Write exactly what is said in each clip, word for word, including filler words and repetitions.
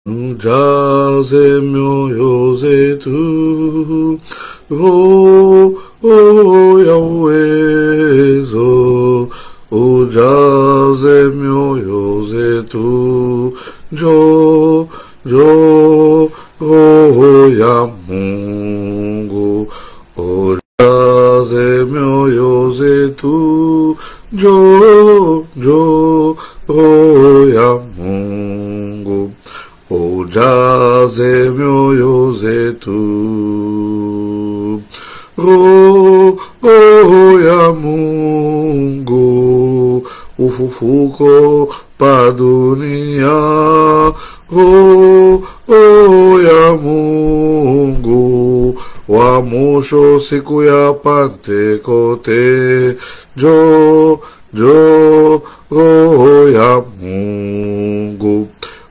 Jaze myoyo zetu, oh, oh, Yahweh, zo, ujaze myoyo zetu, jo, jo, oh, ya Mungu, ujaze myoyo zetu, jo, jo, oh, ya Mungu. Ujaze mioyo zetu, roho ya Mungu, ufufuko pa dunia, roho ya Mungu, wa mwisho siku ya Pentekoste, jo, jo, roho ya Mungu.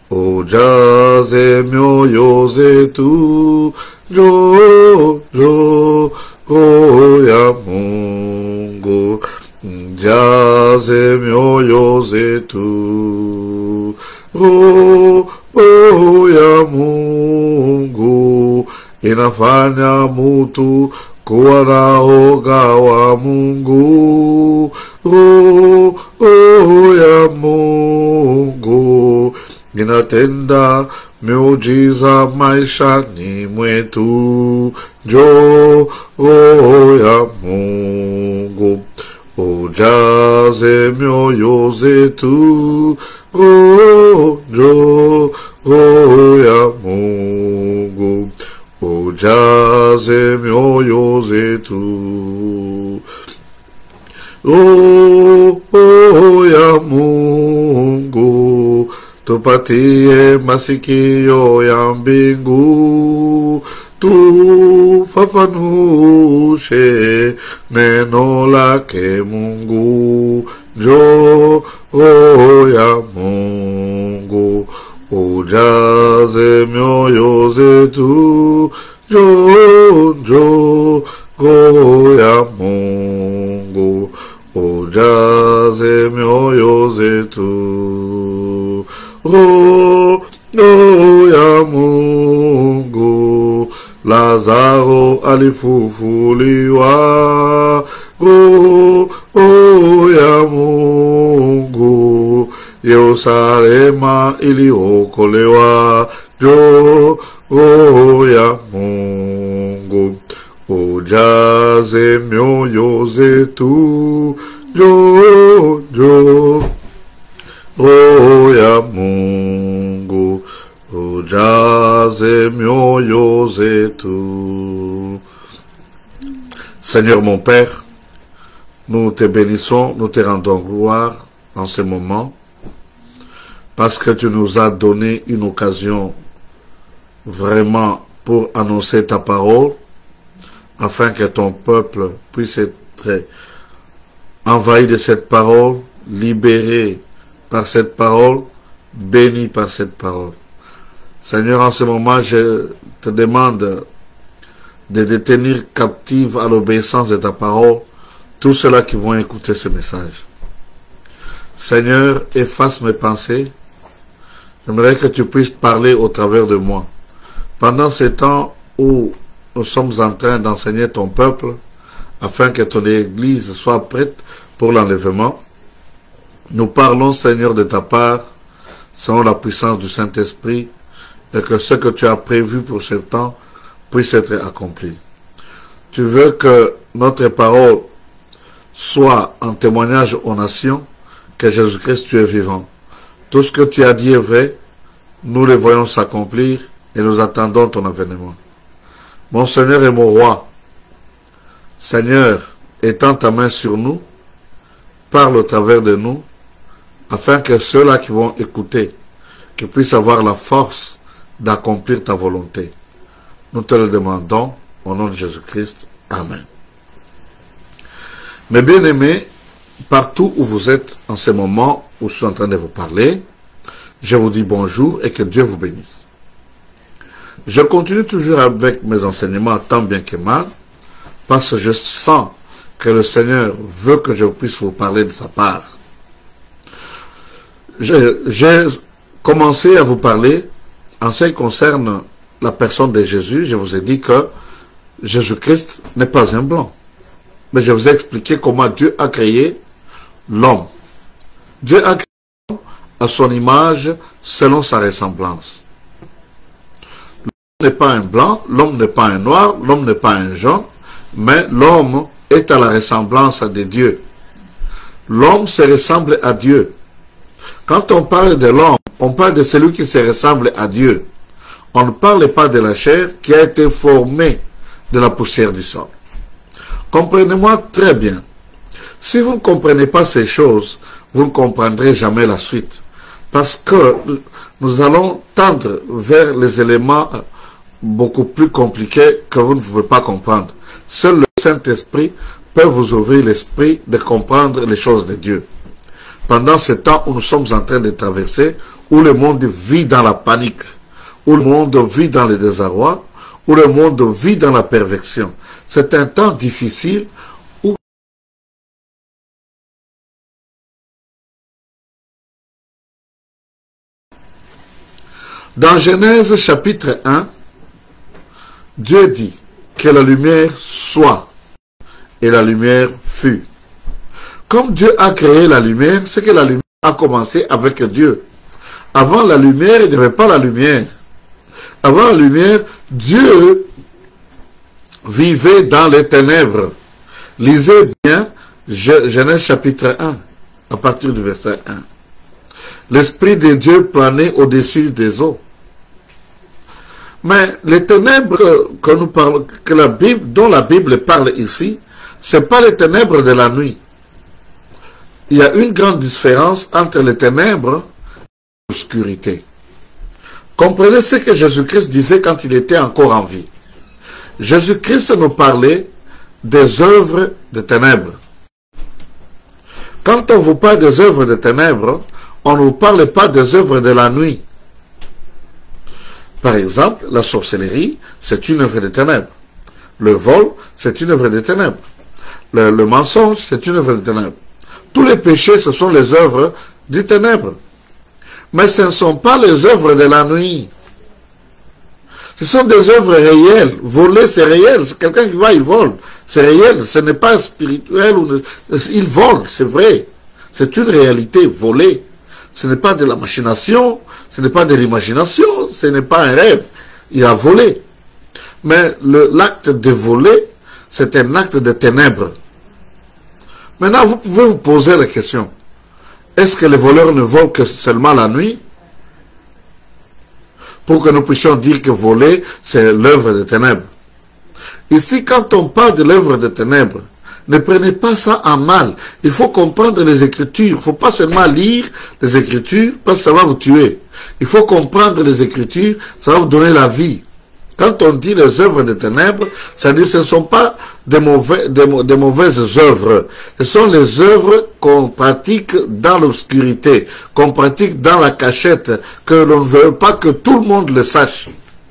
Ujaze mioyo zetu, jo, jo, roho ya Mungu. Ujaze mioyo zetu, roho ya Mungu. Inafanya mutu kuwa na hoga wa Mungu, roho ya Mungu. Inatenda miujiza maishani mwetu, jo, roho ya Mungu. Ujaze mioyo zetu, roho, jo, roho ya Mungu. Ujaze mioyo zetu, roho ya Mungu. Tupatie masikio ya mbingu, tufafanushe neno lake Mungu, jo, roho ya Mungu. Ujaze mioyo zetu, jo, jo, roho ya Mungu. Ujaze mioyo zetu, roho ya Mungu. Lazaro alifufuliwa, roho ya Mungu. Yerusalema iliokolewa, jo, roho ya Mungu. Ujaze mioyo zetu, jo, jo, roho ya Mungu. Ujaze mioyo zetu. Seigneur mon Père, nous te bénissons, nous te rendons gloire en ce moment, parce que tu nous as donné une occasion vraiment pour annoncer ta parole, afin que ton peuple puisse être envahi de cette parole, libéré par cette parole, béni par cette parole. Seigneur, en ce moment, je te demande de détenir captive à l'obéissance de ta parole tous ceux-là qui vont écouter ce message. Seigneur, efface mes pensées. J'aimerais que tu puisses parler au travers de moi. Pendant ces temps où nous sommes en train d'enseigner ton peuple, afin que ton Église soit prête pour l'enlèvement, nous parlons, Seigneur, de ta part, selon la puissance du Saint-Esprit, et que ce que tu as prévu pour ce temps puisse être accompli. Tu veux que notre parole soit un témoignage aux nations que Jésus-Christ, tu es vivant. Tout ce que tu as dit est vrai, nous le voyons s'accomplir et nous attendons ton avènement. Mon Seigneur et mon Roi, Seigneur, étends ta main sur nous, parle au travers de nous, afin que ceux-là qui vont écouter, qu'ils puissent avoir la force d'accomplir ta volonté. Nous te le demandons au nom de Jésus-Christ. Amen. Mes bien-aimés, partout où vous êtes en ce moment où je suis en train de vous parler, je vous dis bonjour et que Dieu vous bénisse. Je continue toujours avec mes enseignements tant bien que mal, parce que je sens que le Seigneur veut que je puisse vous parler de sa part. J'ai commencé à vous parler en ce qui concerne la personne de Jésus, je vous ai dit que Jésus-Christ n'est pas un blanc. Mais je vous ai expliqué comment Dieu a créé l'homme. Dieu a créé l'homme à son image, selon sa ressemblance. L'homme n'est pas un blanc, l'homme n'est pas un noir, l'homme n'est pas un jaune, mais l'homme est à la ressemblance de Dieu. L'homme se ressemble à Dieu. Quand on parle de l'homme, on parle de celui qui se ressemble à Dieu. On ne parle pas de la chair qui a été formée de la poussière du sol. Comprenez-moi très bien. Si vous ne comprenez pas ces choses, vous ne comprendrez jamais la suite. Parce que nous allons tendre vers les éléments beaucoup plus compliqués que vous ne pouvez pas comprendre. Seul le Saint-Esprit peut vous ouvrir l'esprit de comprendre les choses de Dieu. Pendant ce temps où nous sommes en train de traverser, où le monde vit dans la panique, où le monde vit dans le désarroi, où le monde vit dans la perversion. C'est un temps difficile où dans Genèse chapitre un, Dieu dit que la lumière soit, et la lumière fut. Comme Dieu a créé la lumière, c'est que la lumière a commencé avec Dieu. Avant la lumière, il n'y avait pas la lumière. Avant la lumière, Dieu vivait dans les ténèbres. Lisez bien Genèse chapitre un, à partir du verset un. L'Esprit de Dieu planait au-dessus des eaux. Mais les ténèbres que nous parlons, que la Bible, dont la Bible parle ici, ce n'est pas les ténèbres de la nuit. Il y a une grande différence entre les ténèbres et l'obscurité. Comprenez ce que Jésus-Christ disait quand il était encore en vie. Jésus-Christ nous parlait des œuvres de ténèbres. Quand on vous parle des œuvres de ténèbres, on ne vous parle pas des œuvres de la nuit. Par exemple, la sorcellerie, c'est une œuvre de ténèbres. Le vol, c'est une œuvre de ténèbres. Le, le mensonge, c'est une œuvre de ténèbres. Tous les péchés, ce sont les œuvres du ténèbre. Mais ce ne sont pas les œuvres de la nuit. Ce sont des œuvres réelles. Voler, c'est réel. C'est quelqu'un qui va, il vole. C'est réel. Ce n'est pas spirituel. Ou... Il vole, c'est vrai. C'est une réalité. Voler. Ce n'est pas de la machination. Ce n'est pas de l'imagination. Ce n'est pas un rêve. Il a volé. Mais l'acte de voler, c'est un acte de ténèbres. Maintenant, vous pouvez vous poser la question. Est-ce que les voleurs ne volent que seulement la nuit? Pour que nous puissions dire que voler, c'est l'œuvre des ténèbres. Ici, quand on parle de l'œuvre des ténèbres, ne prenez pas ça en mal. Il faut comprendre les Écritures. Il ne faut pas seulement lire les Écritures, parce que ça va vous tuer. Il faut comprendre les Écritures, ça va vous donner la vie. Quand on dit les œuvres des ténèbres, c'est-à-dire que ce ne sont pas des, mauvais, des, des mauvaises œuvres. Ce sont les œuvres qu'on pratique dans l'obscurité, qu'on pratique dans la cachette, que l'on ne veut pas que tout le monde le sache.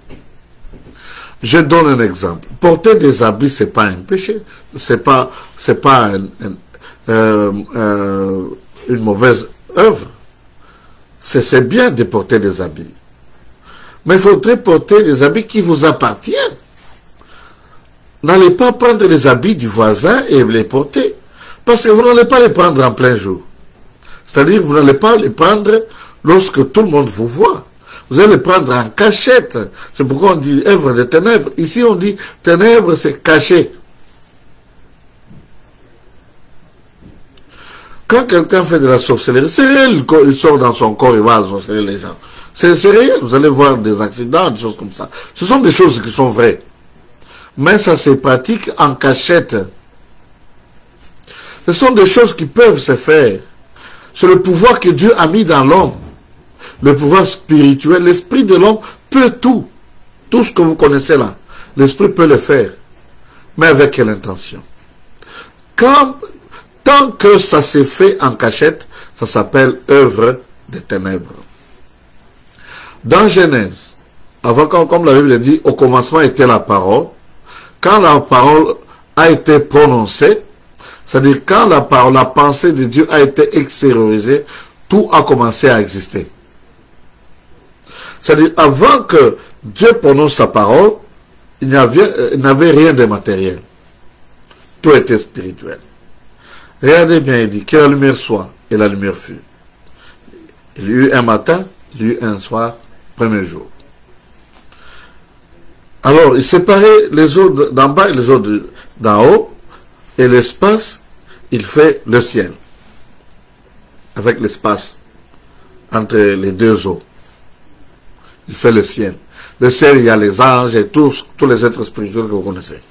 Je donne un exemple. Porter des habits, c'est pas un péché. C'est pas, c'est pas un, un, euh, euh, une mauvaise œuvre. C'est bien de porter des habits. Mais il faudrait porter des habits qui vous appartiennent. N'allez pas prendre les habits du voisin et les porter. Parce que vous n'allez pas les prendre en plein jour. C'est-à-dire que vous n'allez pas les prendre lorsque tout le monde vous voit. Vous allez les prendre en cachette. C'est pourquoi on dit œuvre de ténèbres. Ici on dit ténèbres, c'est caché. Quand quelqu'un fait de la sorcellerie, c'est réel, il sort dans son corps, il va sorceller les gens. C'est réel, vous allez voir des accidents, des choses comme ça. Ce sont des choses qui sont vraies. Mais ça se pratique en cachette. Ce sont des choses qui peuvent se faire. C'est le pouvoir que Dieu a mis dans l'homme. Le pouvoir spirituel. L'esprit de l'homme peut tout. Tout ce que vous connaissez là. L'esprit peut le faire. Mais avec quelle intention? Quand, tant que ça s'est fait en cachette, ça s'appelle œuvre des ténèbres. Dans Genèse, avant, comme la Bible dit, au commencement était la parole. Quand la parole a été prononcée, c'est-à-dire quand la parole, la pensée de Dieu a été extériorisée, tout a commencé à exister. C'est-à-dire, avant que Dieu prononce sa parole, il n'y avait, il n'avait rien de matériel. Tout était spirituel. Regardez bien, il dit que la lumière soit, et la lumière fut. Il y eut un matin, il y eut un soir, premier jour. Alors, il séparait les eaux d'en bas et les eaux d'en haut, et l'espace, il fait le ciel. Avec l'espace entre les deux eaux. Il fait le ciel. Le ciel, il y a les anges et tous, tous les êtres spirituels que vous connaissez.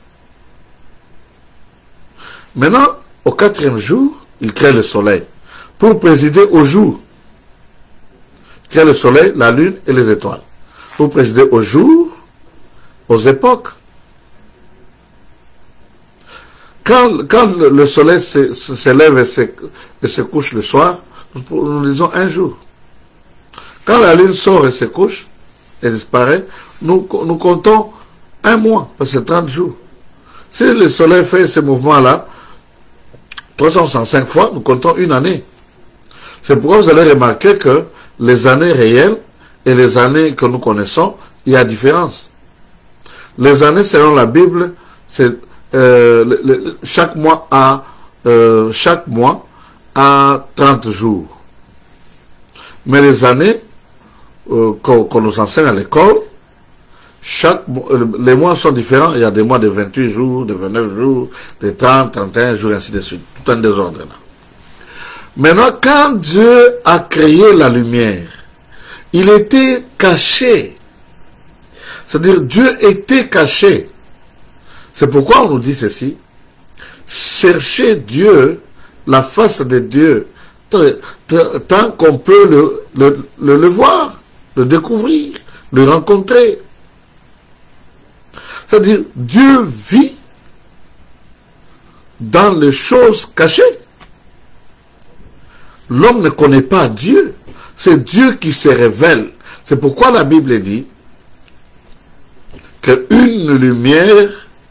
Maintenant, au quatrième jour, il crée le soleil pour présider au jour. Il crée le soleil, la lune et les étoiles. Pour présider au jour, aux époques. Quand, quand le soleil se, se, se lève et se, et se couche le soir, nous, nous disons un jour. Quand la lune sort et se couche et disparaît, nous, nous comptons un mois, parce que c'est trente jours. Si le soleil fait ce mouvement-là, trois cent soixante-cinq fois, nous comptons une année. C'est pourquoi vous allez remarquer que les années réelles et les années que nous connaissons, il y a différence. Les années, selon la Bible, c'est euh, le, le, chaque mois a euh, chaque mois a trente jours. Mais les années euh, qu'on qu'on nous enseigne à l'école, chaque les mois sont différents. Il y a des mois de vingt-huit jours, de vingt-neuf jours, de trente, trente et un jours, ainsi de suite. Tout un désordre là. Maintenant, quand Dieu a créé la lumière, il était caché. C'est-à-dire, Dieu était caché. C'est pourquoi on nous dit ceci. Cherchez Dieu, la face de Dieu, tant qu'on peut le, le, le, le voir, le découvrir, le rencontrer. C'est-à-dire, Dieu vit dans les choses cachées. L'homme ne connaît pas Dieu. C'est Dieu qui se révèle. C'est pourquoi la Bible dit qu'une lumière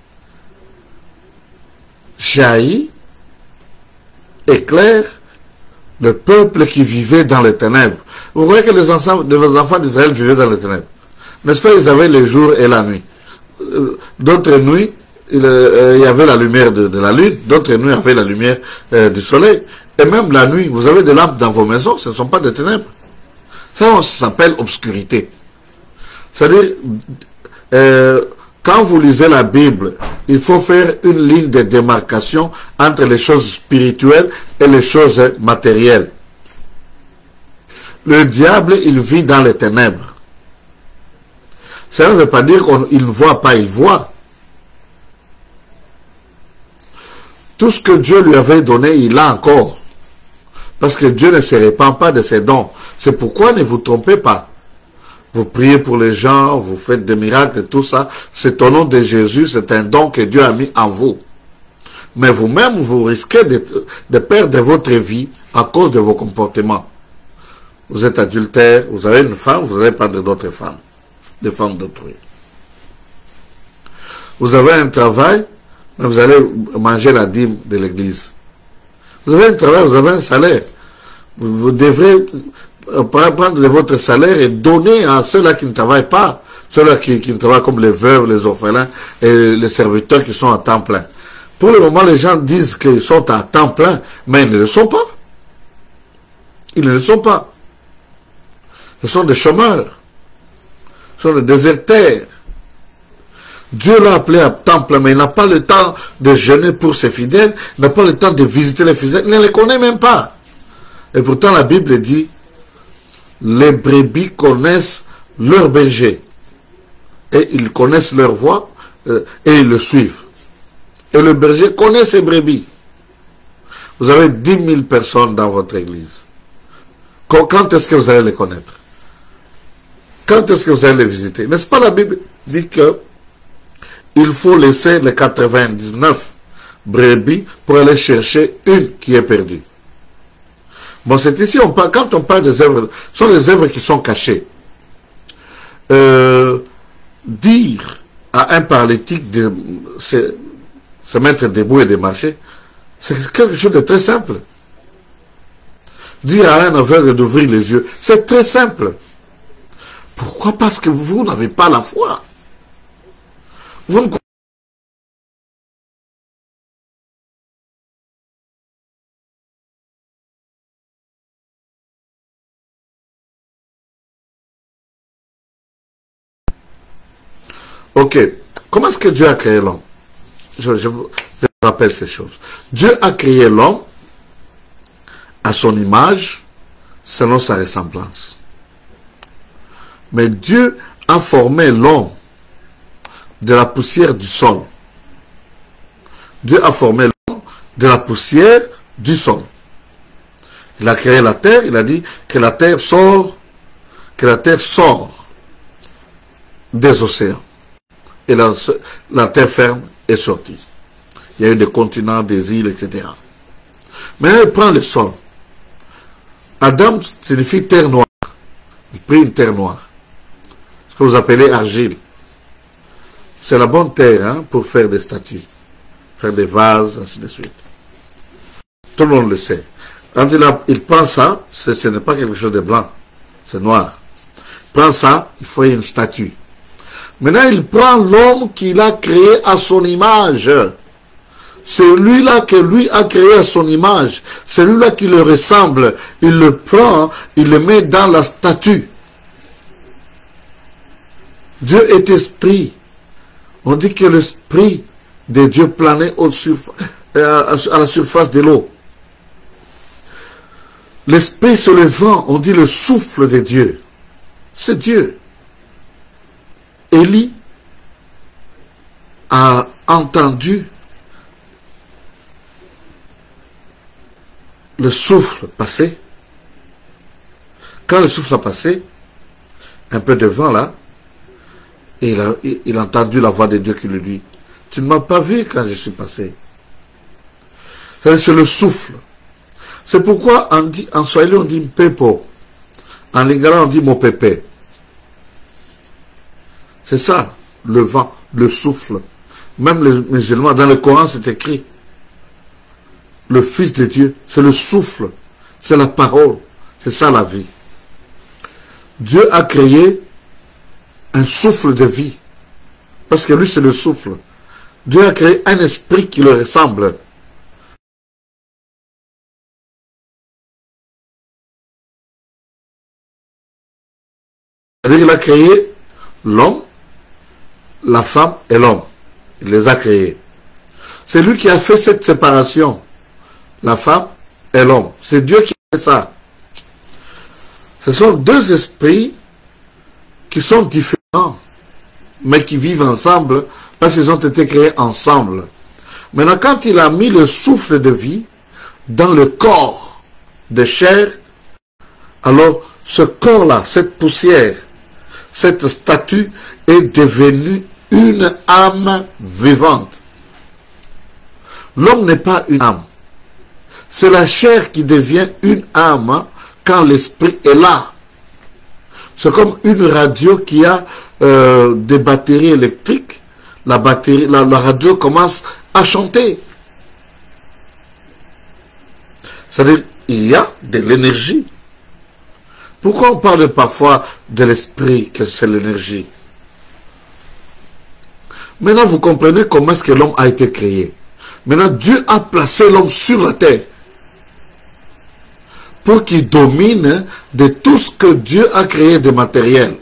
jaillit, éclaire le peuple qui vivait dans les ténèbres. Vous voyez que les enfants, les enfants d'Israël vivaient dans les ténèbres. N'est-ce pas, ils avaient le jour et la nuit. D'autres nuits, il, euh, il y avait la lumière de, de la lune, d'autres nuits, il y avait la lumière euh, du soleil. Et même la nuit, vous avez des lampes dans vos maisons, ce ne sont pas des ténèbres. Ça, ça s'appelle obscurité. C'est-à-dire, euh, quand vous lisez la Bible, il faut faire une ligne de démarcation entre les choses spirituelles et les choses matérielles. Le diable, il vit dans les ténèbres. Ça ne veut pas dire qu'il ne voit pas, il voit. Tout ce que Dieu lui avait donné, il l'a encore. Parce que Dieu ne se répand pas de ses dons. C'est pourquoi ne vous trompez pas. Vous priez pour les gens, vous faites des miracles et tout ça. C'est au nom de Jésus, c'est un don que Dieu a mis en vous. Mais vous-même, vous risquez de, de perdre votre vie à cause de vos comportements. Vous êtes adultère, vous avez une femme, vous allez perdre d'autres femmes. Des femmes d'autrui. Vous avez un travail, mais vous allez manger la dîme de l'église. Vous avez un travail, vous avez un salaire. Vous, vous devrez prendre de votre salaire et donner à ceux-là qui ne travaillent pas, ceux-là qui, qui ne travaillent comme les veuves, les orphelins et les serviteurs qui sont à temps plein. Pour le moment, les gens disent qu'ils sont à temps plein, mais ils ne le sont pas. Ils ne le sont pas. Ce sont des chômeurs. Ce sont des déserteurs. Dieu l'a appelé à temps plein, mais il n'a pas le temps de jeûner pour ses fidèles, il n'a pas le temps de visiter les fidèles, il ne les connaît même pas. Et pourtant la Bible dit, les brebis connaissent leur berger, et ils connaissent leur voix, euh, et ils le suivent. Et le berger connaît ses brebis. Vous avez dix mille personnes dans votre église. Quand, quand est-ce que vous allez les connaître? Quand est-ce que vous allez les visiter? N'est-ce pas la Bible dit que il faut laisser les quatre-vingt-dix-neuf brebis pour aller chercher une qui est perdue. Bon, c'est ici, on parle, quand on parle des œuvres, ce sont les œuvres qui sont cachées. Euh, dire à un paralytique de se, se mettre debout et de marcher, c'est quelque chose de très simple. Dire à un aveugle d'ouvrir les yeux, c'est très simple. Pourquoi? Parce que vous n'avez pas la foi. Vous ne Ok. Comment est-ce que Dieu a créé l'homme? je, je, je vous rappelle ces choses. Dieu a créé l'homme à son image, selon sa ressemblance. Mais Dieu a formé l'homme de la poussière du sol. Dieu a formé l'homme de la poussière du sol. Il a créé la terre, il a dit que la terre sort, que la terre sort des océans. Et la, la terre ferme est sortie. Il y a eu des continents, des îles, et cetera. Mais elle prend le sol. Adam signifie terre noire. Il prit une terre noire. Ce que vous appelez argile. C'est la bonne terre hein, pour faire des statues, faire des vases, ainsi de suite. Tout le monde le sait. Quand il, a, il prend ça, ce n'est pas quelque chose de blanc, c'est noir. Il prend ça, il fait une statue. Maintenant, il prend l'homme qu'il a créé à son image. Celui-là que lui a créé à son image, celui-là qui le ressemble, il le prend, il le met dans la statue. Dieu est esprit. On dit que l'esprit de Dieu planait au surf, euh, à la surface de l'eau. L'esprit sur le vent, on dit le souffle de Dieu. C'est Dieu. Élie a entendu le souffle passer. Quand le souffle a passé, un peu de vent là, et il a, il a entendu la voix de Dieu qui lui dit, tu ne m'as pas vu quand je suis passé. C'est le souffle. C'est pourquoi on dit, en swahili on dit mpepo. En lingala on dit mopepe. C'est ça, le vent, le souffle. Même les musulmans, dans le Coran c'est écrit. Le Fils de Dieu, c'est le souffle. C'est la parole. C'est ça la vie. Dieu a créé un souffle de vie. Parce que lui c'est le souffle. Dieu a créé un esprit qui le ressemble. C'est-à-dire qu'il a créé l'homme, la femme et l'homme. Il les a créés. C'est lui qui a fait cette séparation. La femme et l'homme. C'est Dieu qui a fait ça. Ce sont deux esprits qui sont différents, mais qui vivent ensemble parce qu'ils ont été créés ensemble. Maintenant, quand il a mis le souffle de vie dans le corps de chair, alors ce corps-là, cette poussière, cette statue est devenue une âme vivante. L'homme n'est pas une âme. C'est la chair qui devient une âme quand l'esprit est là. C'est comme une radio qui a euh, des batteries électriques. La, batterie, la, la radio commence à chanter. C'est-à-dire, il y a de l'énergie. Pourquoi on parle parfois de l'esprit, que c'est l'énergie? Maintenant, vous comprenez comment est-ce que l'homme a été créé. Maintenant, Dieu a placé l'homme sur la terre pour qu'il domine de tout ce que Dieu a créé de matériel.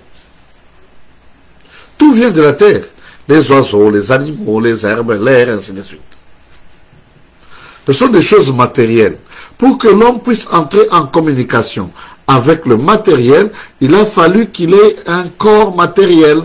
Tout vient de la terre. Les oiseaux, les animaux, les herbes, l'air, ainsi de suite. Ce sont des choses matérielles. Pour que l'homme puisse entrer en communication avec le matériel, il a fallu qu'il ait un corps matériel.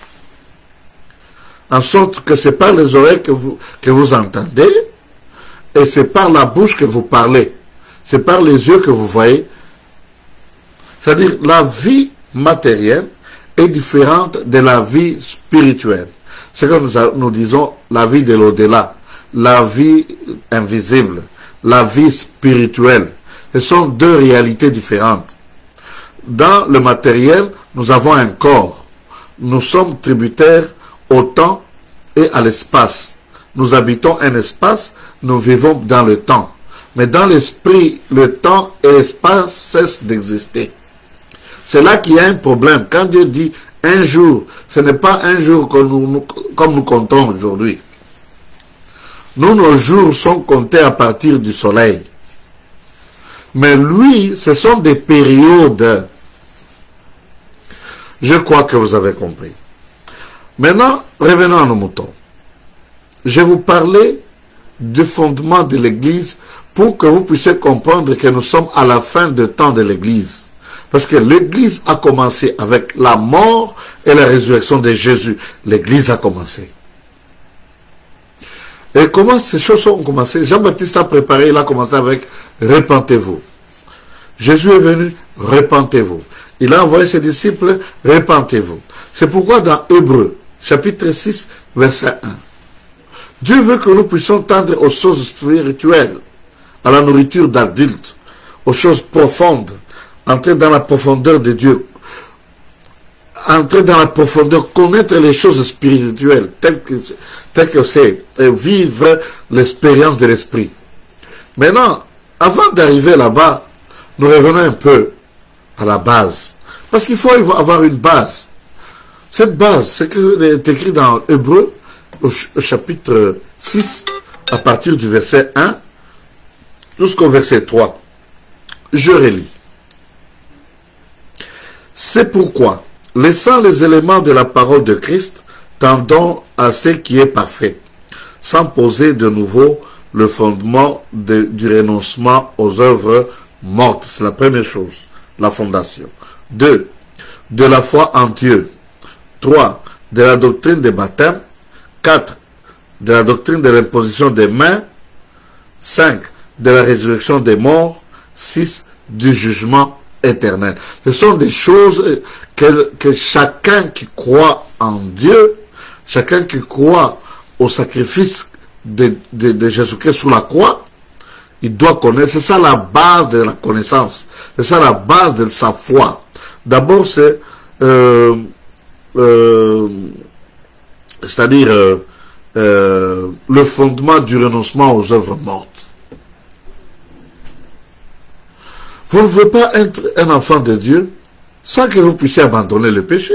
En sorte que c'est par les oreilles que vous, que vous entendez, et c'est par la bouche que vous parlez. C'est par les yeux que vous voyez. C'est-à-dire, la vie matérielle est différente de la vie spirituelle. C'est comme nous, nous disons la vie de l'au-delà, la vie invisible, la vie spirituelle. Ce sont deux réalités différentes. Dans le matériel, nous avons un corps. Nous sommes tributaires au temps et à l'espace. Nous habitons un espace, nous vivons dans le temps. Mais dans l'esprit, le temps et l'espace cessent d'exister. C'est là qu'il y a un problème. Quand Dieu dit un jour, ce n'est pas un jour que nous, nous, comme nous comptons aujourd'hui. Nous, nos jours sont comptés à partir du soleil. Mais lui, ce sont des périodes. Je crois que vous avez compris. Maintenant, revenons à nos moutons. Je vais vous parler du fondement de l'Église pour que vous puissiez comprendre que nous sommes à la fin du temps de l'Église. Parce que l'Église a commencé avec la mort et la résurrection de Jésus. L'Église a commencé. Et comment ces choses ont commencé? Jean-Baptiste a préparé, il a commencé avec « Repentez-vous ». Jésus est venu « Repentez-vous ». Il a envoyé ses disciples « Repentez-vous ». C'est pourquoi dans Hébreux, chapitre six, verset un, Dieu veut que nous puissions tendre aux choses spirituelles, à la nourriture d'adultes, aux choses profondes, entrer dans la profondeur de Dieu, entrer dans la profondeur, connaître les choses spirituelles, telles que telles que c'est, et vivre l'expérience de l'esprit. Maintenant, avant d'arriver là-bas, nous revenons un peu à la base. Parce qu'il faut avoir une base. Cette base, c'est que est écrit dans Hébreux, au chapitre six, à partir du verset un, jusqu'au verset trois. Je relis. C'est pourquoi, laissant les éléments de la parole de Christ, tendons à ce qui est parfait, sans poser de nouveau le fondement de, du renoncement aux œuvres mortes. C'est la première chose, la fondation. Deux, de la foi en Dieu. Trois, de la doctrine des baptêmes. Quatre, de la doctrine de l'imposition des mains. Cinq, de la résurrection des morts. Six, du jugement éternel. Ce sont des choses que, que chacun qui croit en Dieu, chacun qui croit au sacrifice de, de, de Jésus-Christ sur la croix, il doit connaître. C'est ça la base de la connaissance. C'est ça la base de sa foi. D'abord, c'est euh, euh, c'est-à-dire euh, euh, le fondement du renoncement aux œuvres mortes. Vous ne pouvez pas être un enfant de Dieu sans que vous puissiez abandonner le péché.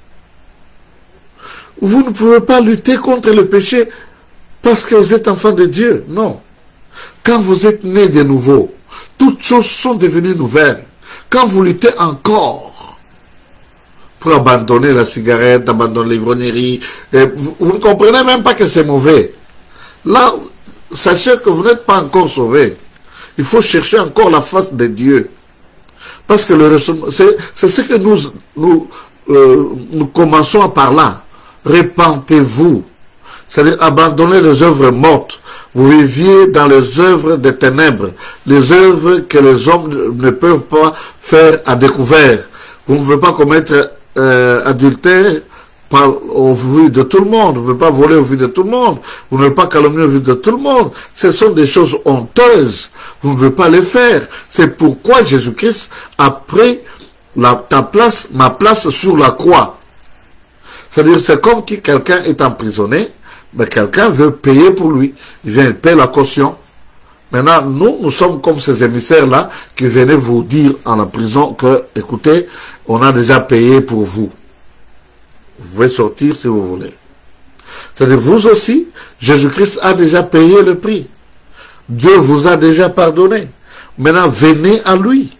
Vous ne pouvez pas lutter contre le péché parce que vous êtes enfant de Dieu. Non. Quand vous êtes né de nouveau, toutes choses sont devenues nouvelles. Quand vous luttez encore pour abandonner la cigarette, abandonner l'ivrognerie, vous, vous ne comprenez même pas que c'est mauvais. Là, sachez que vous n'êtes pas encore sauvé. Il faut chercher encore la face de Dieu. Parce que le c'est ce que nous, nous, euh, nous commençons à par là. Repentez-vous. C'est-à-dire abandonnez les œuvres mortes. Vous viviez dans les œuvres des ténèbres. Les œuvres que les hommes ne peuvent pas faire à découvert. Vous ne pouvez pas commettre euh, adultère pas au vu de tout le monde, vous ne pouvez pas voler au vu de tout le monde, vous ne pouvez pas calomnier au vu de tout le monde. Ce sont des choses honteuses, vous ne pouvez pas les faire. C'est pourquoi Jésus-Christ a pris la, ta place, ma place sur la croix. C'est-à-dire, c'est comme si quelqu'un est emprisonné, mais quelqu'un veut payer pour lui. Il vient payer la caution. Maintenant, nous, nous sommes comme ces émissaires-là qui venaient vous dire en la prison que, écoutez, on a déjà payé pour vous. Vous pouvez sortir si vous voulez. C'est-à-dire, vous aussi, Jésus-Christ a déjà payé le prix. Dieu vous a déjà pardonné. Maintenant, venez à lui.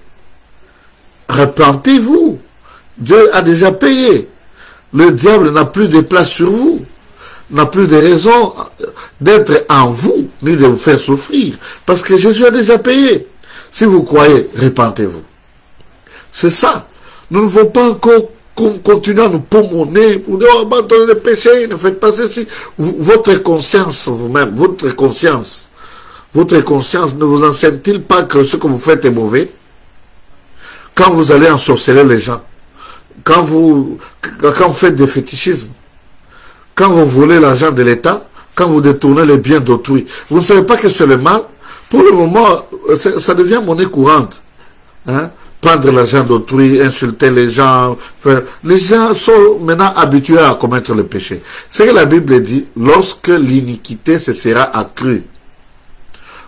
Repentez-vous. Dieu a déjà payé. Le diable n'a plus de place sur vous. N'a plus de raison d'être en vous, ni de vous faire souffrir. Parce que Jésus a déjà payé. Si vous croyez, repentez-vous. C'est ça. Nous ne voulons pas encore continuer à nous pommonner, pour dire, oh, abandonnez le péché, ne faites pas ceci. Votre conscience, vous-même, votre conscience, votre conscience ne vous enseigne-t-il pas que ce que vous faites est mauvais? Quand vous allez ensorceler les gens, quand vous, quand vous faites des fétichismes, quand vous volez l'argent de l'État, quand vous détournez les biens d'autrui, vous ne savez pas que c'est le mal? Pour le moment, ça devient monnaie courante. Hein? Prendre l'argent d'autrui, insulter les gens. Faire... Les gens sont maintenant habitués à commettre le péché. C'est que la Bible dit, lorsque l'iniquité se sera accrue,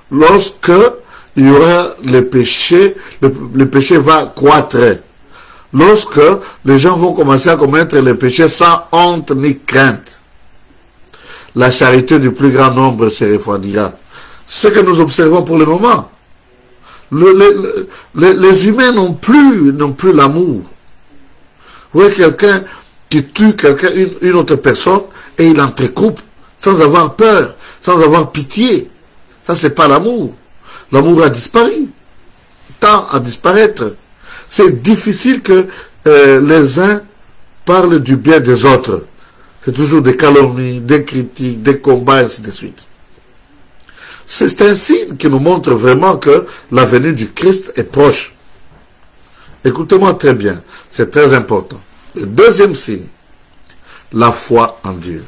lorsque il y aura le péché, le, le péché va croître, lorsque les gens vont commencer à commettre les péchés sans honte ni crainte. La charité du plus grand nombre se refroidira. Ce que nous observons pour le moment. Le, le, le, les humains n'ont plus, n'ont plus l'amour. Vous voyez quelqu'un qui tue quelqu'un, une, une autre personne, et il entrecoupe, sans avoir peur, sans avoir pitié. Ça, c'est pas l'amour. L'amour a disparu. Tend à disparaître. C'est difficile que euh, les uns parlent du bien des autres. C'est toujours des calomnies, des critiques, des combats, et ainsi de suite. C'est un signe qui nous montre vraiment que la venue du Christ est proche. Écoutez-moi très bien, c'est très important. Le deuxième signe, la foi en Dieu.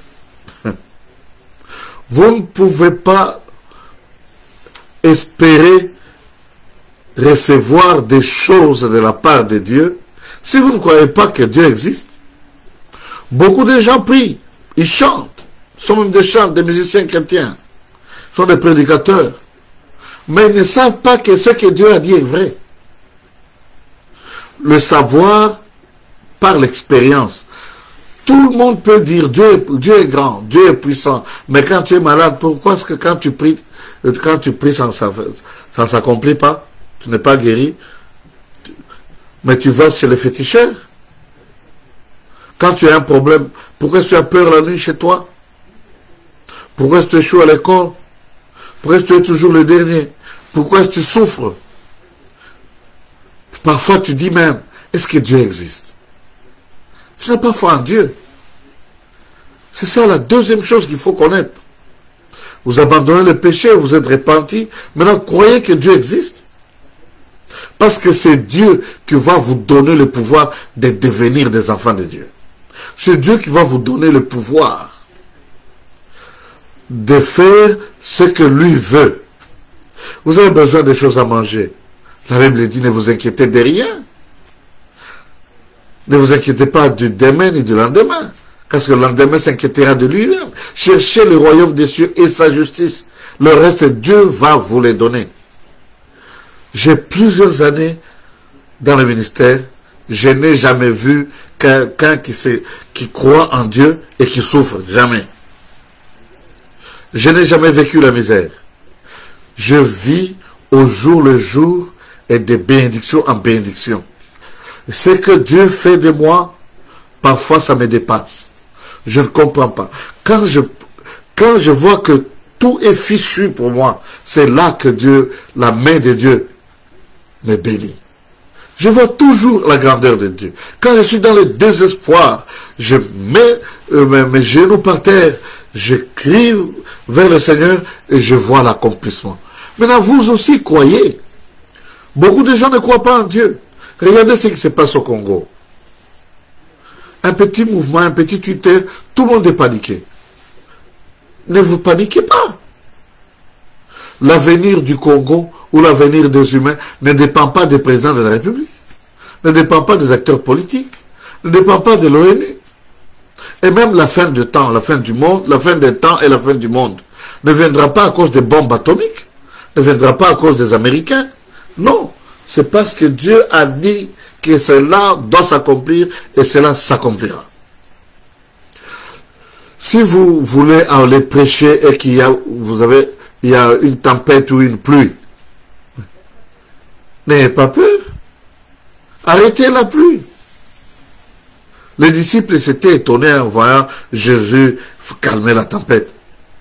Vous ne pouvez pas espérer recevoir des choses de la part de Dieu si vous ne croyez pas que Dieu existe. Beaucoup de gens prient, ils chantent, sont même des chants, des musiciens chrétiens, sont des prédicateurs, mais ils ne savent pas que ce que Dieu a dit est vrai. Le savoir par l'expérience. Tout le monde peut dire Dieu, Dieu est grand, Dieu est puissant, mais quand tu es malade, pourquoi est-ce que quand tu pries, quand tu pries, ça ne s'accomplit pas? Tu n'es pas guéri, mais tu vas chez les féticheurs. Quand tu as un problème, pourquoi est-ce que tu as peur la nuit chez toi? Pourquoi est-ce que tu échoues à l'école? Pourquoi est-ce que tu es toujours le dernier? Pourquoi est-ce que tu souffres? Parfois tu dis même, est-ce que Dieu existe? Tu n'as pas foi en Dieu. C'est ça la deuxième chose qu'il faut connaître. Vous abandonnez le péché, vous êtes repenti, maintenant croyez que Dieu existe. Parce que c'est Dieu qui va vous donner le pouvoir de devenir des enfants de Dieu. C'est Dieu qui va vous donner le pouvoir de faire ce que lui veut. Vous avez besoin de choses à manger. La Bible dit, ne vous inquiétez de rien. Ne vous inquiétez pas du demain ni du lendemain. Parce que le lendemain s'inquiétera de lui-même. Cherchez le royaume des cieux et sa justice. Le reste, Dieu va vous les donner. J'ai plusieurs années dans le ministère. Je n'ai jamais vu quelqu'un qui, qui croit en Dieu et qui souffre. Jamais. Je n'ai jamais vécu la misère. Je vis au jour le jour et de bénédiction en bénédiction. Ce que Dieu fait de moi, parfois ça me dépasse. Je ne comprends pas. Quand je, quand je vois que tout est fichu pour moi, c'est là que Dieu, la main de Dieu, me bénit. Je vois toujours la grandeur de Dieu. Quand je suis dans le désespoir, je mets euh, mes, mes genoux par terre, je crie vers le Seigneur et je vois l'accomplissement. Maintenant, vous aussi croyez. Beaucoup de gens ne croient pas en Dieu. Regardez ce qui se passe au Congo. Un petit mouvement, un petit Twitter, tout le monde est paniqué. Ne vous paniquez pas. L'avenir du Congo ou l'avenir des humains ne dépend pas des présidents de la République, ne dépend pas des acteurs politiques, ne dépend pas de l'ONU. Et même la fin du temps, la fin du monde, la fin des temps et la fin du monde ne viendra pas à cause des bombes atomiques, ne viendra pas à cause des Américains. Non, c'est parce que Dieu a dit que cela doit s'accomplir et cela s'accomplira. Si vous voulez aller prêcher et qu'il y a, vous avez, il y a une tempête ou une pluie, n'ayez pas peur. Arrêtez la pluie. Les disciples s'étaient étonnés en voyant Jésus calmer la tempête.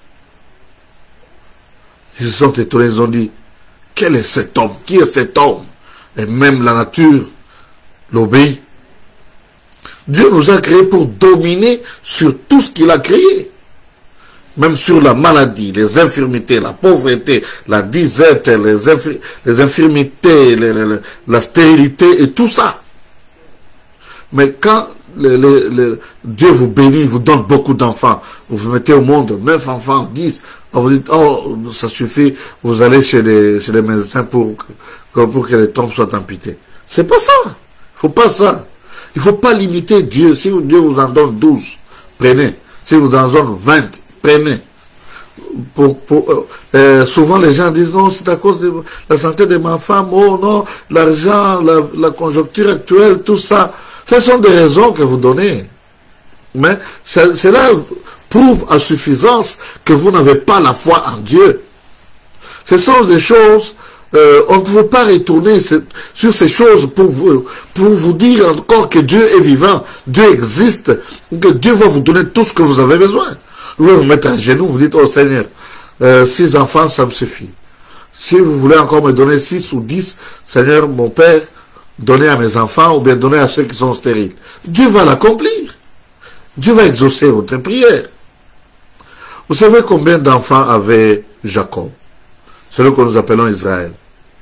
Ils se sont étonnés, ils ont dit, quel est cet homme? Qui est cet homme? Et même la nature l'obéit. Dieu nous a créés pour dominer sur tout ce qu'il a créé. Même sur la maladie, les infirmités, la pauvreté, la disette, les, infir les infirmités, les, les, la stérilité et tout ça. Mais quand le, le, le, Dieu vous bénit, vous donne beaucoup d'enfants, vous vous mettez au monde neuf enfants, dix, vous dites, oh, ça suffit, vous allez chez les, chez les médecins pour, pour que les tombes soient amputées. C'est pas ça. Il ne faut pas ça. Il ne faut pas limiter Dieu. Si Dieu vous en donne douze, prenez. Si vous en donne vingt, prenez. pour, pour, euh, souvent les gens disent non, c'est à cause de la santé de ma femme, oh non, l'argent, la, la conjoncture actuelle, tout ça. Ce sont des raisons que vous donnez. Mais cela prouve à suffisance que vous n'avez pas la foi en Dieu. Ce sont des choses, euh, on ne peut pas retourner sur ces choses pour vous, pour vous dire encore que Dieu est vivant, Dieu existe, que Dieu va vous donner tout ce que vous avez besoin. Vous vous mettre à genoux, vous dites, oh Seigneur, euh, six enfants, ça me suffit. Si vous voulez encore me donner six ou dix, Seigneur, mon Père, donnez à mes enfants ou bien donnez à ceux qui sont stériles. Dieu va l'accomplir. Dieu va exaucer votre prière. Vous savez combien d'enfants avait Jacob, celui que nous appelons Israël?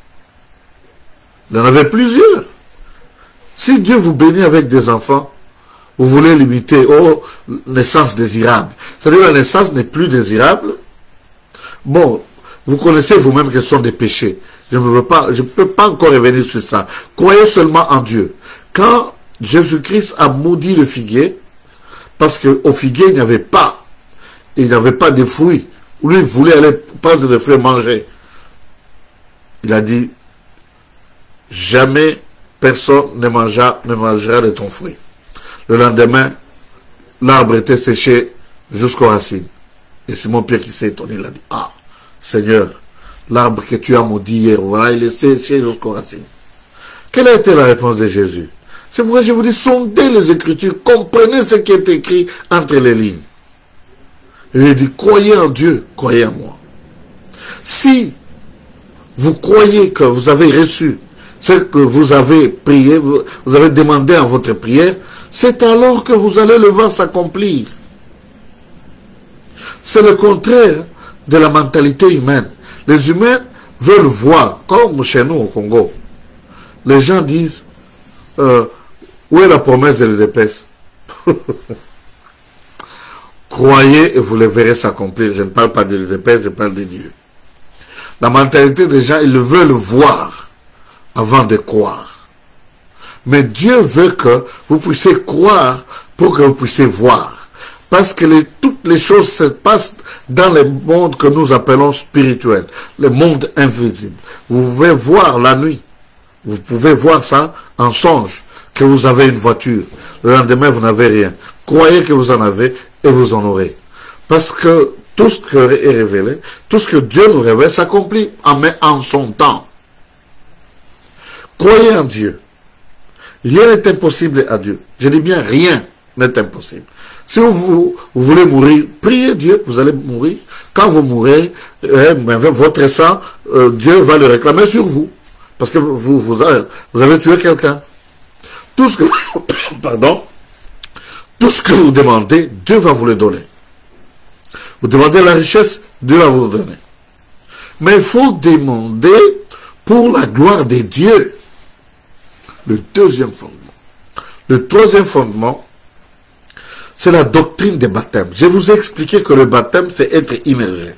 Il en avait plusieurs. Si Dieu vous bénit avec des enfants, vous voulez limiter aux naissances désirables. C'est-à-dire que la naissance n'est plus désirable. Bon, vous connaissez vous-même que ce sont des péchés. Je ne peux pas, je peux pas encore revenir sur ça. Croyez seulement en Dieu. Quand Jésus-Christ a maudit le figuier, parce qu'au figuier, il n'y avait pas, il n'y avait pas de fruits. Lui, il voulait aller prendre des fruits et manger. Il a dit, jamais personne ne mangera, ne mangera de ton fruit. Le lendemain, l'arbre était séché jusqu'aux racines. Et Simon-Pierre qui s'est étonné, il a dit, ah, Seigneur, l'arbre que tu as maudit hier, voilà, il est séché jusqu'aux racines. Quelle a été la réponse de Jésus? C'est pourquoi je vous dis, sondez les Écritures, comprenez ce qui est écrit entre les lignes. Il lui dit, croyez en Dieu, croyez en moi. Si vous croyez que vous avez reçu ce que vous avez prié, vous, vous avez demandé en votre prière, c'est alors que vous allez le voir s'accomplir. C'est le contraire de la mentalité humaine. Les humains veulent voir, comme chez nous au Congo. Les gens disent, euh, où est la promesse de l'U D P S? Croyez et vous le verrez s'accomplir. Je ne parle pas de l'U D P S, je parle de Dieu. La mentalité des gens, ils veulent voir avant de croire. Mais Dieu veut que vous puissiez croire pour que vous puissiez voir. Parce que les, toutes les choses se passent dans le monde que nous appelons spirituel, le monde invisible. Vous pouvez voir la nuit. Vous pouvez voir ça en songe, que vous avez une voiture. Le lendemain, vous n'avez rien. Croyez que vous en avez et vous en aurez. Parce que tout ce qui est révélé, tout ce que Dieu nous révèle s'accomplit en, en son temps. Croyez en Dieu. Rien n'est impossible à Dieu. Je dis bien, rien n'est impossible. Si vous, vous, vous voulez mourir, priez Dieu, vous allez mourir. Quand vous mourrez, eh, votre sang, euh, Dieu va le réclamer sur vous. Parce que vous, vous, avez, vous avez tué quelqu'un. Tout ce que, pardon, tout ce que vous demandez, Dieu va vous le donner. Vous demandez la richesse, Dieu va vous le donner. Mais il faut demander pour la gloire de Dieu. Le deuxième fondement. Le troisième fondement, c'est la doctrine des baptêmes. Je vous ai expliqué que le baptême, c'est être immergé.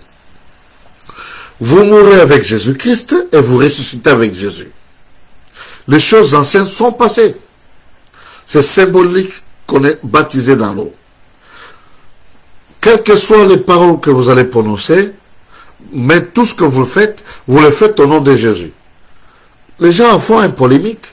Vous mourrez avec Jésus-Christ et vous ressuscitez avec Jésus. Les choses anciennes sont passées. C'est symbolique qu'on est baptisé dans l'eau. Quelles que soient les paroles que vous allez prononcer, mais tout ce que vous faites, vous le faites au nom de Jésus. Les gens en font une polémique.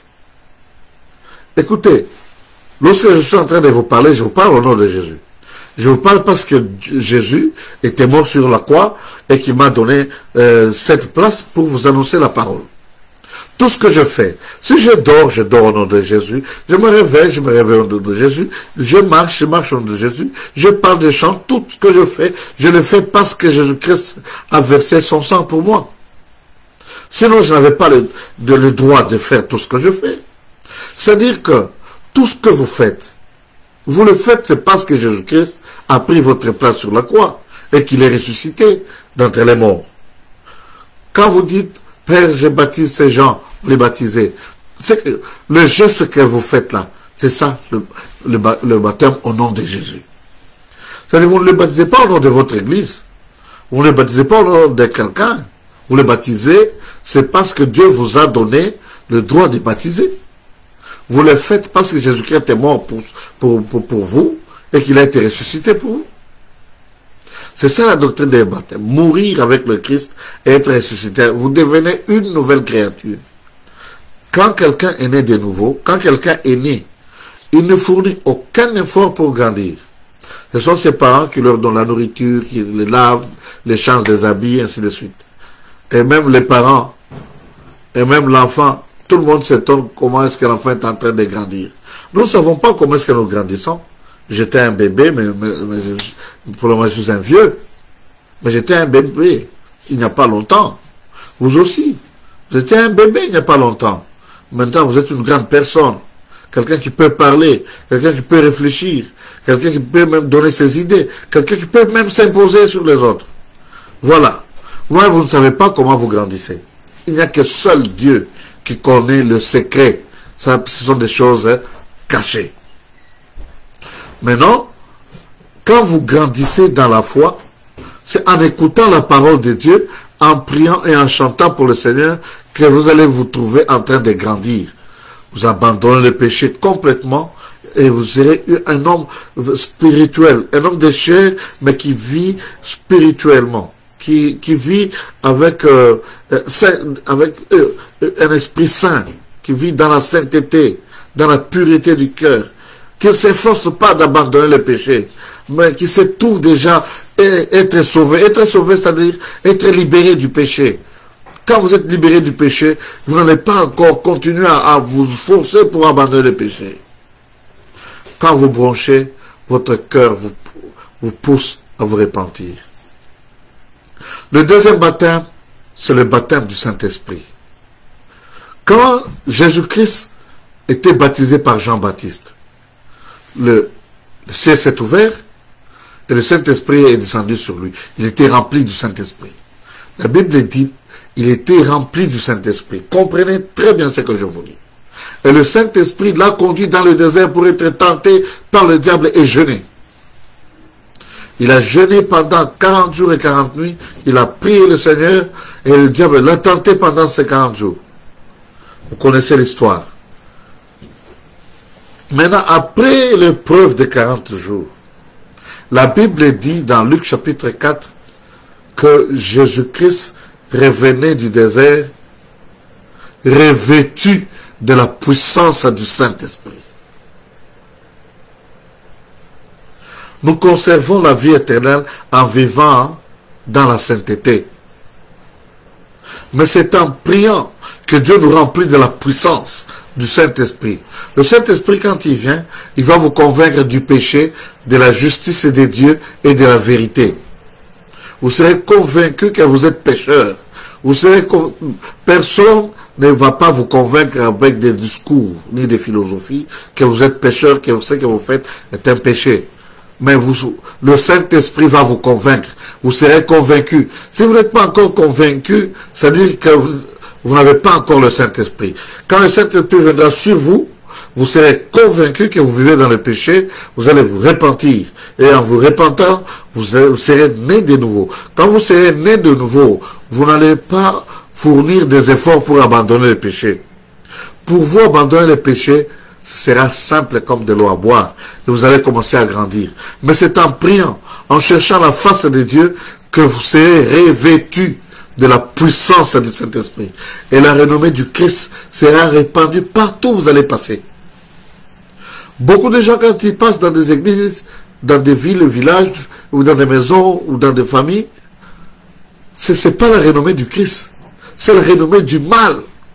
Écoutez, lorsque je suis en train de vous parler, je vous parle au nom de Jésus. Je vous parle parce que Jésus était mort sur la croix et qu'il m'a donné euh, cette place pour vous annoncer la parole. Tout ce que je fais, si je dors, je dors au nom de Jésus. Je me réveille, je me réveille au nom de Jésus. Je marche, je marche au nom de Jésus. Je parle de chant, tout ce que je fais, je le fais parce que Jésus-Christ a versé son sang pour moi. Sinon, je n'avais pas le, de, le droit de faire tout ce que je fais. C'est-à-dire que tout ce que vous faites, vous le faites, c'est parce que Jésus-Christ a pris votre place sur la croix et qu'il est ressuscité d'entre les morts. Quand vous dites, Père, je baptise ces gens, vous les baptisez, c'est que le geste que vous faites là, c'est ça, le, le, le baptême au nom de Jésus. C'est-à-dire, vous ne le baptisez pas au nom de votre église, vous ne le baptisez pas au nom de quelqu'un, vous le baptisez, c'est parce que Dieu vous a donné le droit de baptiser. Vous le faites parce que Jésus-Christ est mort pour, pour, pour, pour vous et qu'il a été ressuscité pour vous. C'est ça la doctrine des baptêmes. Mourir avec le Christ et être ressuscité. Vous devenez une nouvelle créature. Quand quelqu'un est né de nouveau, quand quelqu'un est né, il ne fournit aucun effort pour grandir. Ce sont ses parents qui leur donnent la nourriture, qui les lavent, les changent des habits, ainsi de suite. Et même les parents, et même l'enfant, tout le monde s'étonne comment est-ce que l'enfant est en train de grandir. Nous ne savons pas comment est-ce que nous grandissons. J'étais un bébé, mais, mais, mais je, pour le moment je suis un vieux. Mais j'étais un bébé il n'y a pas longtemps. Vous aussi. Vous étiez un bébé il n'y a pas longtemps. Maintenant vous êtes une grande personne. Quelqu'un qui peut parler, quelqu'un qui peut réfléchir, quelqu'un qui peut même donner ses idées, quelqu'un qui peut même s'imposer sur les autres. Voilà. Moi, vous ne savez pas comment vous grandissez. Il n'y a que seul Dieu qui connaît le secret. Ça, ce sont des choses hein, cachées. Maintenant, quand vous grandissez dans la foi, c'est en écoutant la parole de Dieu, en priant et en chantant pour le Seigneur, que vous allez vous trouver en train de grandir. Vous abandonnez le péché complètement et vous serez un homme spirituel, un homme de chair, mais qui vit spirituellement, qui, qui vit avec, euh, avec euh, un esprit saint, qui vit dans la sainteté, dans la pureté du cœur, qui ne s'efforce pas d'abandonner le péché, mais qui se trouve déjà être sauvé. Être sauvé, c'est-à-dire être libéré du péché. Quand vous êtes libéré du péché, vous n'allez pas encore continuer à, à vous forcer pour abandonner le péché. Quand vous branchez, votre cœur vous, vous pousse à vous repentir. Le deuxième baptême, c'est le baptême du Saint-Esprit. Quand Jésus-Christ était baptisé par Jean-Baptiste, le, le ciel s'est ouvert et le Saint-Esprit est descendu sur lui. Il était rempli du Saint-Esprit. La Bible dit, il était rempli du Saint-Esprit. Comprenez très bien ce que je vous dis. Et le Saint-Esprit l'a conduit dans le désert pour être tenté par le diable et jeûner. Il a jeûné pendant quarante jours et quarante nuits. Il a prié le Seigneur et le diable l'a tenté pendant ces quarante jours. Vous connaissez l'histoire. Maintenant, après l'épreuve de quarante jours, la Bible dit dans Luc chapitre quatre que Jésus-Christ revenait du désert revêtu de la puissance du Saint-Esprit. Nous conservons la vie éternelle en vivant dans la sainteté. Mais c'est en priant que Dieu nous remplit de la puissance du Saint-Esprit. Le Saint-Esprit, quand il vient, il va vous convaincre du péché, de la justice de Dieu et de la vérité. Vous serez convaincu que vous êtes pécheur. Vous serez personne ne va pas vous convaincre avec des discours ni des philosophies que vous êtes pécheur, que ce que vous faites est un péché. Mais vous, le Saint-Esprit va vous convaincre. Vous serez convaincu. Si vous n'êtes pas encore convaincu, c'est-à-dire que vous, vous n'avez pas encore le Saint-Esprit. Quand le Saint-Esprit viendra sur vous, vous serez convaincu que vous vivez dans le péché, vous allez vous repentir. Et en vous repentant, vous serez né de nouveau. Quand vous serez né de nouveau, vous n'allez pas fournir des efforts pour abandonner le péché. Pour vous abandonner le péché, ce sera simple comme de l'eau à boire. Et vous allez commencer à grandir. Mais c'est en priant, en cherchant la face de Dieu, que vous serez revêtus de la puissance du Saint-Esprit. Et la renommée du Christ sera répandue partout où vous allez passer. Beaucoup de gens, quand ils passent dans des églises, dans des villes, villages, ou dans des maisons, ou dans des familles, ce n'est pas la renommée du Christ. C'est la renommée du mal.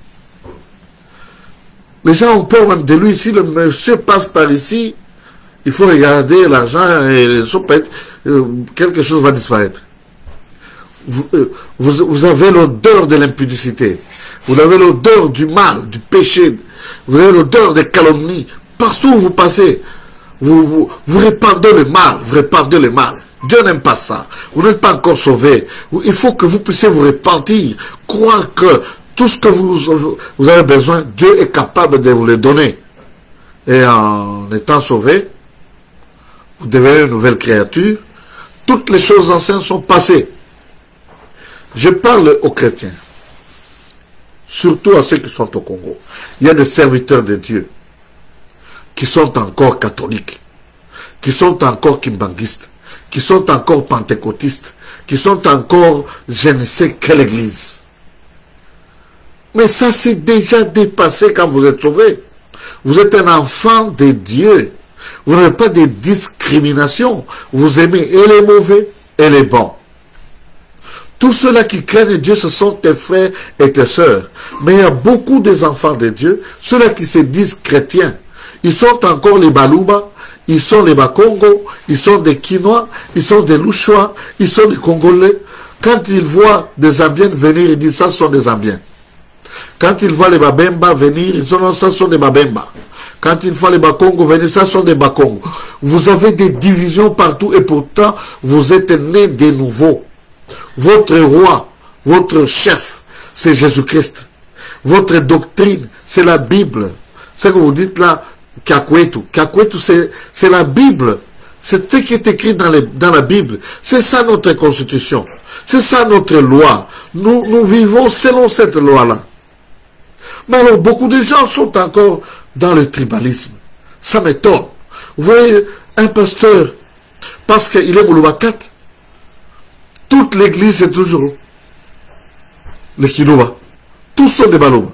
Les gens ont peur même de lui. Si le monsieur passe par ici, il faut regarder l'argent et les sopettes, quelque chose va disparaître. Vous, vous, vous avez l'odeur de l'impudicité. Vous avez l'odeur du mal, du péché. Vous avez l'odeur des calomnies. Partout où vous passez, vous, vous, vous répandez le mal. Vous répandez le mal. Dieu n'aime pas ça. Vous n'êtes pas encore sauvé. Il faut que vous puissiez vous repentir. Croire que tout ce que vous, vous avez besoin, Dieu est capable de vous le donner. Et en étant sauvé, vous devenez une nouvelle créature. Toutes les choses anciennes sont passées. Je parle aux chrétiens, surtout à ceux qui sont au Congo. Il y a des serviteurs de Dieu qui sont encore catholiques, qui sont encore kimbanguistes, qui sont encore pentecôtistes, qui sont encore je ne sais quelle église. Mais ça c'est déjà dépassé quand vous êtes sauvé. Vous êtes un enfant de Dieu. Vous n'avez pas de discrimination. Vous aimez et les mauvais et les bons. Tous ceux-là qui craignent Dieu, ce sont tes frères et tes sœurs. Mais il y a beaucoup des enfants de Dieu, ceux-là qui se disent chrétiens. Ils sont encore les Balouba, ils sont les Bakongo, ils sont des Quinois, ils sont des Louchois, ils sont des Congolais. Quand ils voient des Zambiens venir, ils disent ça sont des Zambiens. Quand ils voient les Babemba venir, ils disent non, ça sont des Babemba. Quand ils voient les Bakongo venir, ça sont des Bakongo. Vous avez des divisions partout et pourtant, vous êtes nés de nouveau. Votre roi, votre chef, c'est Jésus-Christ. Votre doctrine, c'est la Bible. Ce que vous dites là, Kakwetu. Kakwetu, c'est la Bible. C'est ce qui est écrit dans, les, dans la Bible. C'est ça notre constitution. C'est ça notre loi. Nous, nous vivons selon cette loi-là. Mais alors, beaucoup de gens sont encore dans le tribalisme. Ça m'étonne. Vous voyez, un pasteur, parce qu'il est Mouloubakat, toute l'église est toujours les Kilouba. Tous sont des Balouba.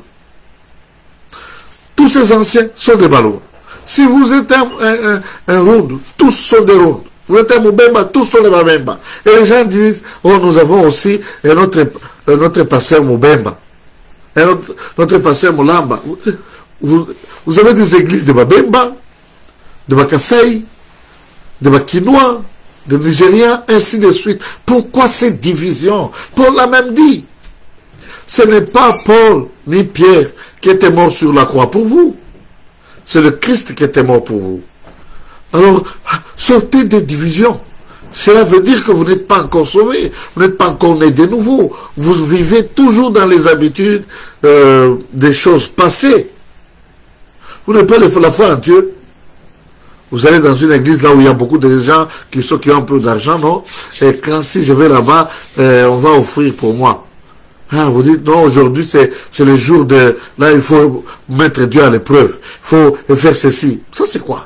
Tous ces anciens sont des Balouba. Si vous êtes un, un, un, un round, tous sont des rounds. Vous êtes un Moubemba, tous sont des Moubemba. Et les gens disent, oh, nous avons aussi notre, notre pasteur Moubemba. Et notre, notre pasteur Moulamba. Vous, vous avez des églises de Babemba, de Bakassai, de Bakinois, de Nigériens, ainsi de suite. Pourquoi cette division? Paul l'a même dit. Ce n'est pas Paul ni Pierre qui étaient morts sur la croix pour vous. C'est le Christ qui était mort pour vous. Alors, sortez des divisions. Cela veut dire que vous n'êtes pas encore sauvés. Vous n'êtes pas encore nés de nouveau. Vous vivez toujours dans les habitudes euh, des choses passées. Vous n'avez pas la foi en Dieu. Vous allez dans une église là où il y a beaucoup de gens qui, sont, qui ont un peu d'argent, non? Et quand si je vais là-bas, euh, on va offrir pour moi. Ah, vous dites, non, aujourd'hui c'est le jour de... Là, il faut mettre Dieu à l'épreuve. Il faut faire ceci. Ça, c'est quoi?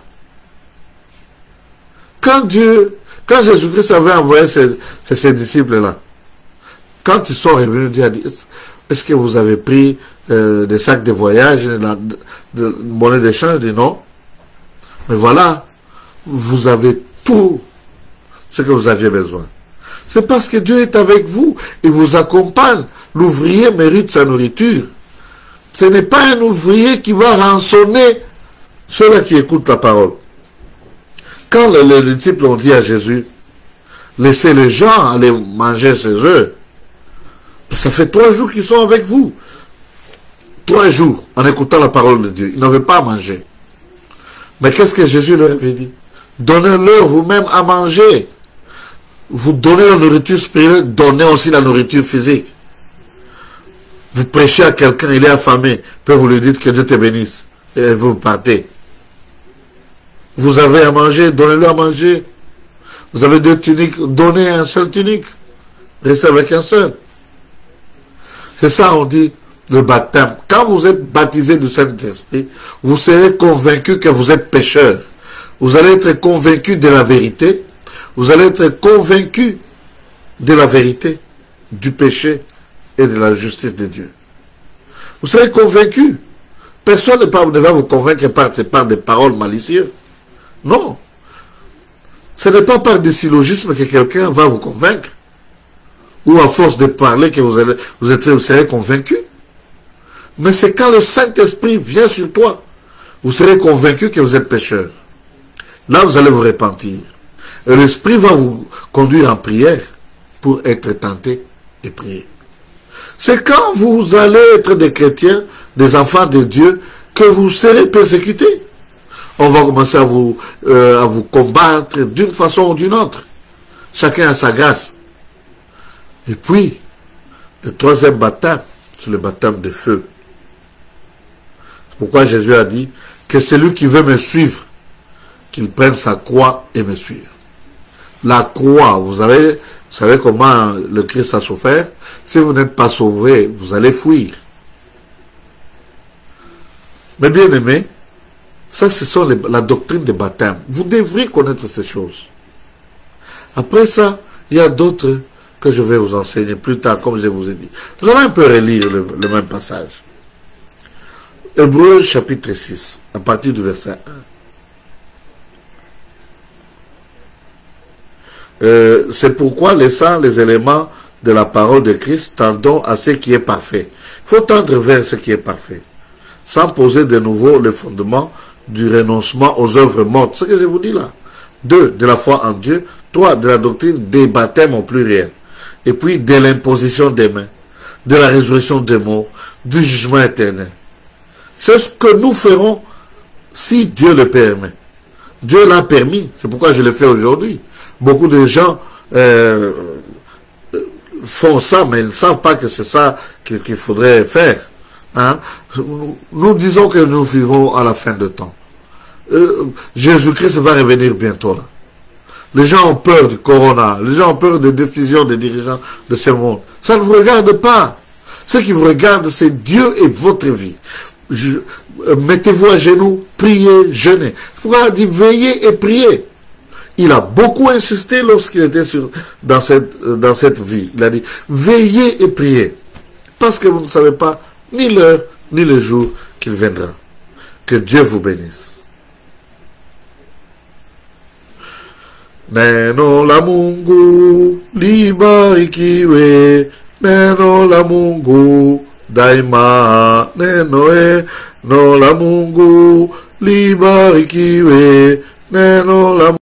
Quand Dieu... Quand Jésus-Christ avait envoyé ses, ses, ses disciples-là, quand ils sont revenus, Dieu a dit, est-ce que vous avez pris euh, des sacs de voyage, de, de, de monnaie d'échange? Il dit non. Mais voilà, vous avez tout ce que vous aviez besoin. C'est parce que Dieu est avec vous, il vous accompagne. L'ouvrier mérite sa nourriture. Ce n'est pas un ouvrier qui va rançonner ceux-là qui écoutent la parole. Quand les, les disciples ont dit à Jésus, laissez les gens aller manger chez eux, ça fait trois jours qu'ils sont avec vous. Trois jours, en écoutant la parole de Dieu. Ils n'avaient pas à manger. Mais qu'est-ce que Jésus leur avait dit? Donnez-leur vous-même à manger. Vous donnez la nourriture spirituelle, donnez aussi la nourriture physique. Vous prêchez à quelqu'un, il est affamé, puis vous lui dites que Dieu te bénisse, et vous partez. Vous avez à manger, donnez-le à manger. Vous avez deux tuniques, donnez un seul tunique. Restez avec un seul. C'est ça, on dit, le baptême. Quand vous êtes baptisé du Saint-Esprit, vous serez convaincu que vous êtes pécheur. Vous allez être convaincu de la vérité. Vous allez être convaincu de la vérité, du péché et de la justice de Dieu. Vous serez convaincu. Personne ne va vous convaincre par, par des paroles malicieuses. Non. Ce n'est pas par des syllogismes que quelqu'un va vous convaincre. Ou à force de parler que vous, allez, vous, êtes, vous serez convaincu. Mais c'est quand le Saint-Esprit vient sur toi, vous serez convaincu que vous êtes pécheur. Là, vous allez vous repentir. Et l'Esprit va vous conduire en prière pour être tenté et prier. C'est quand vous allez être des chrétiens, des enfants de Dieu, que vous serez persécutés. On va commencer à vous, euh, à vous combattre d'une façon ou d'une autre. Chacun a sa grâce. Et puis, le troisième baptême, c'est le baptême de feu. C'est pourquoi Jésus a dit que celui qui veut me suivre, qu'il prenne sa croix et me suive. La croix, vous savez, vous savez comment le Christ a souffert? Si vous n'êtes pas sauvé, vous allez fuir. Mais bien aimés, ça, ce sont les, la doctrine des baptêmes. Vous devrez connaître ces choses. Après ça, il y a d'autres que je vais vous enseigner plus tard, comme je vous ai dit. Nous allons un peu relire le, le même passage. Hébreux chapitre six, à partir du verset un. Euh, c'est pourquoi, laissant les éléments de la parole de Christ, tendons à ce qui est parfait. Il faut tendre vers ce qui est parfait, sans poser de nouveau le fondement du renoncement aux œuvres mortes. Ce que je vous dis là. Deux, de la foi en Dieu. Trois, de la doctrine des baptêmes au pluriel. Et puis, de l'imposition des mains, de la résurrection des morts, du jugement éternel. C'est ce que nous ferons si Dieu le permet. Dieu l'a permis. C'est pourquoi je le fais aujourd'hui. Beaucoup de gens euh, font ça, mais ils ne savent pas que c'est ça qu'il qu'il faudrait faire. Hein? Nous disons que nous vivrons à la fin de temps. Euh, Jésus-Christ va revenir bientôt là. Les gens ont peur du corona. Les gens ont peur des décisions des dirigeants de ce monde. Ça ne vous regarde pas. Ce qui vous regarde, c'est Dieu et votre vie. Je, euh, mettez-vous à genoux, priez, jeûnez. C'est pourquoi il dit veillez et priez. Il a beaucoup insisté lorsqu'il était sur, dans, cette, dans cette vie. Il a dit, veillez et priez. Parce que vous ne savez pas ni l'heure, ni le jour qu'il viendra. Que Dieu vous bénisse. Neno la Mungu libarikiwe. Neno la Mungu daima. Neno e, no la Mungu libarikiwe. Neno la